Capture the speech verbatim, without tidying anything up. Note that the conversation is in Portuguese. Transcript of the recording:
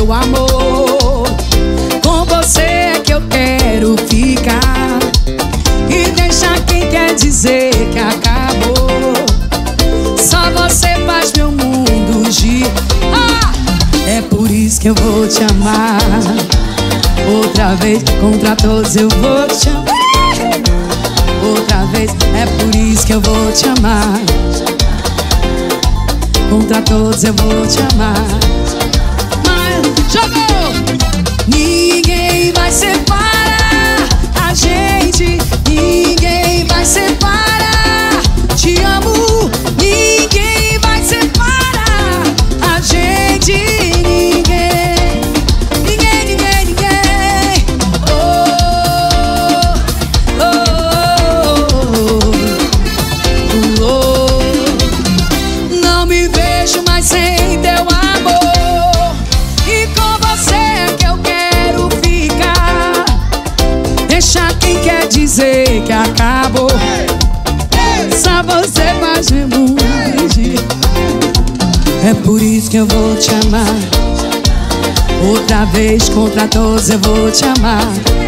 meu amor. Com você é que eu quero ficar, e deixar quem quer dizer que acabou. Só você faz meu mundo girar. Ah! É por isso que eu vou te amar. Outra vez, contra todos eu vou te amar. Outra vez, é por isso que eu vou te amar. Contra todos eu vou te amar. Mas jogou! Ninguém vai separar a gente, ninguém vai separar. Te amo, ninguém vai separar a gente. Ninguém, ninguém, ninguém, ninguém. Oh, oh, oh, oh, oh. Não me vejo mais sem teu amor, e com você é que eu quero ficar. Deixa quem quer dizer que acabou. Só você faz meu mundo girar. É por isso que eu vou te amar. Outra vez, contra todos eu vou te amar.